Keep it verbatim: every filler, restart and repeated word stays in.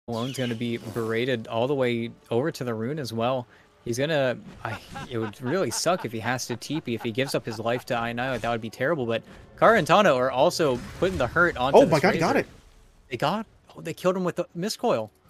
Alone's gonna be berated all the way over to the rune as well. He's gonna... I, it would really suck if he has to T P. If he gives up his life to I know, that would be terrible. But Kara and Tano are also putting the hurt onto Oh this my god, he Razor. got it. They got... Oh, they killed him with the miscoil.